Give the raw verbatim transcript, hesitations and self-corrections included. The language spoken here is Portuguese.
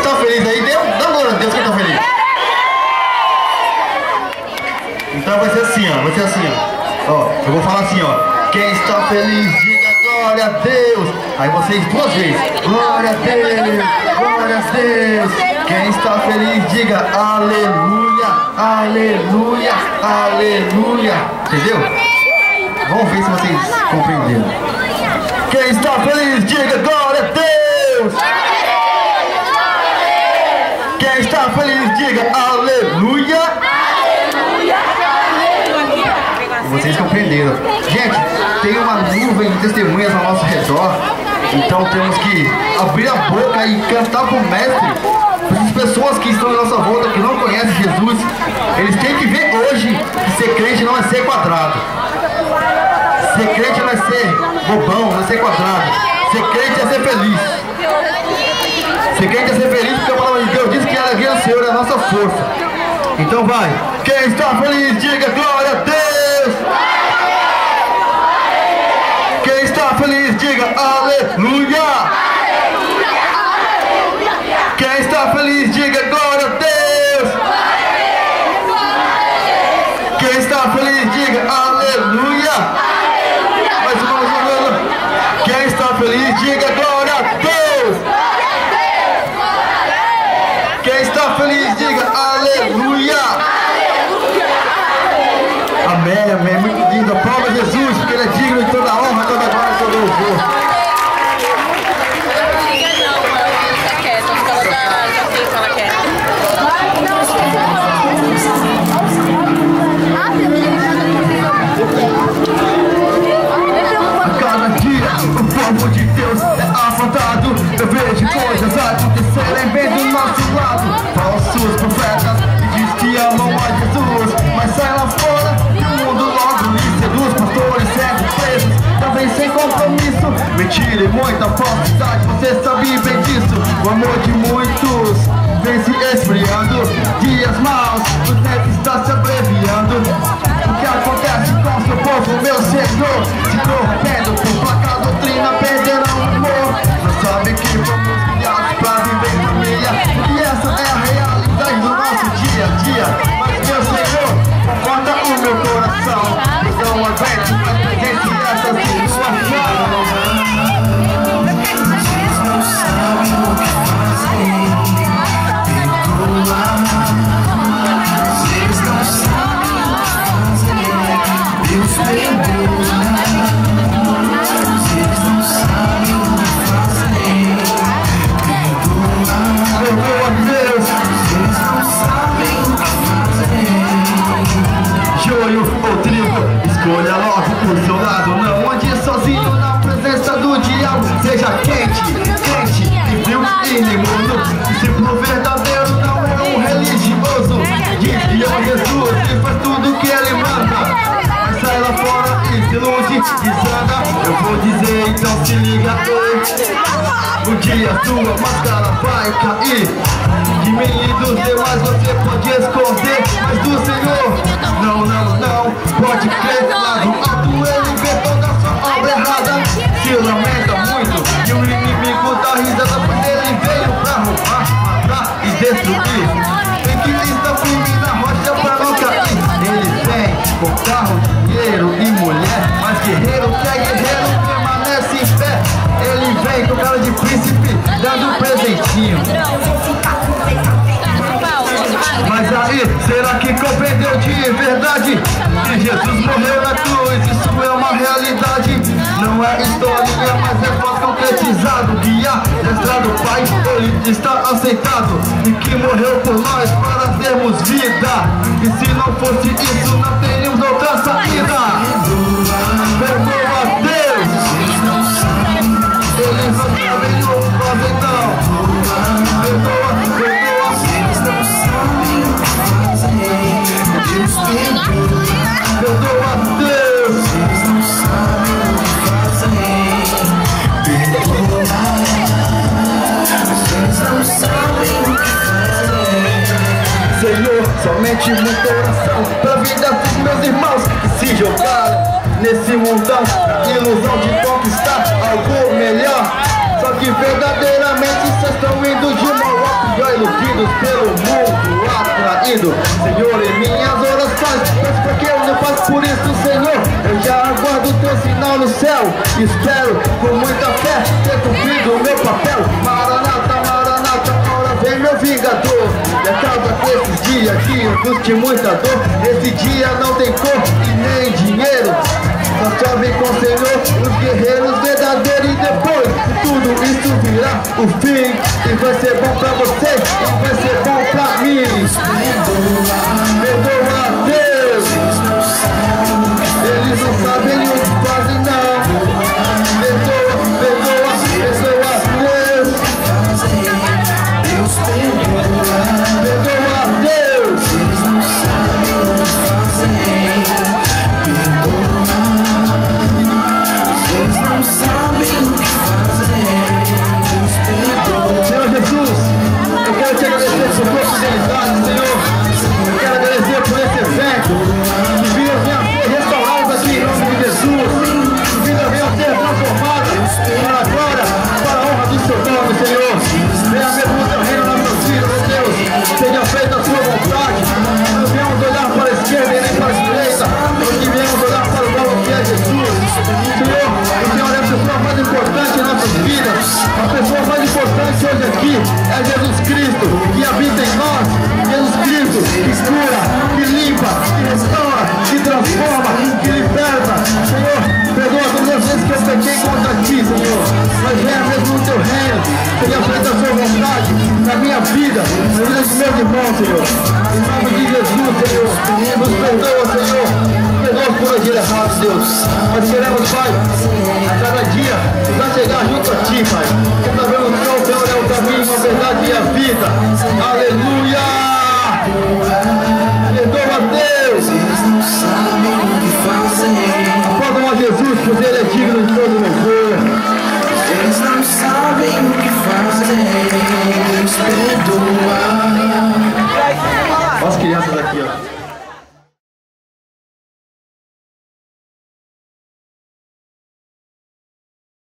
tá feliz aí? Dê um, dá um glória a Deus, quem tá feliz? Então vai ser assim, ó, vai ser assim, ó. Ó, eu vou falar assim, ó. Quem está feliz, diga glória a Deus. Aí vocês duas vezes. Glória a Deus, glória a Deus. Quem está feliz, diga aleluia, aleluia, aleluia. Entendeu? Vamos ver se vocês compreenderam. Quem está feliz, diga glória a Deus. Quem está feliz, diga aleluia. Vocês compreenderam. Gente, tem uma nuvem de testemunhas ao nosso redor. Então temos que abrir a boca e cantar pro mestre. Essas pessoas que estão à nossa volta, que não conhecem Jesus, eles têm que ver hoje que ser crente não é ser quadrado. Ser crente não é ser bobão, não é ser quadrado. Ser crente é ser feliz. Ser crente é ser feliz porque a palavra de Deus diz que a alegria do Senhor é a nossa força. Então vai. Quem está feliz, diga glória a Deus. Quem está feliz, diga aleluia. Quem está feliz, diga glória a Deus. Quem está feliz, diga aleluia. Mais uma vez. Quem está feliz, diga glória a Deus. Quem está feliz, diga aleluia. Amém, amém. Muito lindo. Aplauda Jesus, porque Ele é digno de toda a honra, toda a glória, todo o louvor. De Deus é afrontado. Eu vejo coisas acontecerem bem do nosso lado. Falsos profetas que diz que amam a Jesus, mas sai lá fora e o mundo logo lhe seduz. Pastores sendo presos, também sem compromisso. Mentira e muita falsidade, você sabe bem disso. O amor de muitos vem se esfriando. Dias maus, o tempo está se abreviando. O que acontece com seu povo, meu Senhor? Se corrompendo por placa doutrina, perderão o amor. Não sabe que fomos criados pra viver em família, e essa é a realidade do nosso dia a dia. Mas meu Senhor, conforta o meu coração. Pois não aguento mais presente nessa situação. Vocês não sabem o que fazem. Vocês não sabem o que fazem. Deus perdoa. Vocês não sabem o que fazem. Perdoa, Deus. Vocês não sabem o que fazem. Joio ou trigo, escolha logo o seu lado. Não ande sozinho na presença do diabo. Seja quente, quente e frio e imundo. Discípulo verdadeiro não é um religioso. Diz que ama Jesus e faz tudo que Ele manda. Mas sai lá fora e se ilude, desanda. Eu vou dizer, então se liga aí. Um dia sua máscara vai cair. De mim e dos demais você pode esconder, mas do Senhor não, não, não. Pode crer, lá do alto Ele vê toda a sua obra errada. Se lamenta muito e o inimigo dá risada, pois Ele veio pra roubar, matar e destruir. Tem que estar firme na rocha pra não cair. Ele vem com carro, dinheiro e mulher, mas guerreiro que é guerreiro permanece em pé. Ele vem com cara de príncipe, dando um presentinho. Mas aí, será que compreendeu de verdade que Jesus morreu na cruz? Isso é uma realidade. Não é historinha, mas é fato concretizado. Guia, destrado Pai, Ele está aceitado. E que morreu por nós para termos vida. E se não fosse isso, não teríamos outra saída. Perdoa a Deus. Eles não sabem o que fazer, não. Perdoa, perdoa. Eles não sabem o que fazer. Deus perdoa. Perdoa a Deus. Eles não sabem o que fazer. Perdoa. Eles não sabem o que fazer. Senhor, somente muita oração pra vida dos meus irmãos que se jogaram nesse mundão, ilusão de conquistar algo melhor. Só que verdadeiramente vocês estão indo de mal a pior. ouvindo, Senhor, em minhas orações. Mas porque eu não passo por isso, Senhor, eu já aguardo o teu sinal no céu. Espero com muita fé ter cumprido o meu papel. Maranata, Maranata, ora vem meu vingador. E a causa desses dias aqui, angústia e muita dor. Esse dia não tem cor e nem dinheiro. Só vem com o Senhor, os guerreiros verdadeiros. E depois de tudo isso virá o fim. E vai ser bom pra você, e vai ser bom pra mim. Perdoa a Deus. Eles não sabem o que fazem não. Perdoa, perdoa, perdoa a Deus. Perdoa a Deus. Senhor Jesus, eu quero te agradecer por tua fidelidade, Senhor. Eu quero agradecer por esse evento. Que vidas venham a ser restauradas aqui em nome de Jesus. Que vidas venham a ser transformadas para a glória, para a honra do seu nome, Senhor. Venha mesmo o teu reino na nossa vida, meu Deus. Seja feita a sua vontade. Não viemos olhar para a esquerda e nem para a direita, mas que viemos olhar para o nome que é Jesus. Senhor, o Senhor é a pessoa mais importante em nossas vidas. A pessoa mais importante hoje aqui é Jesus Cristo, que habita em nós. Jesus Cristo, que cura, que limpa, que restaura, que transforma, que liberta. Senhor, perdoa todas as vezes que eu pequei contra ti, Senhor. Mas venha mesmo no teu reino. Seja feita a sua vontade na minha vida, na vida dos meus irmãos, Senhor. Em nome de Jesus, Senhor. Nos perdoa, Senhor. Perdoa por agir errado, Deus. Nós queremos, Pai, a cada dia, para chegar junto a ti, Pai. Porque sabemos que o Senhor é o caminho, a verdade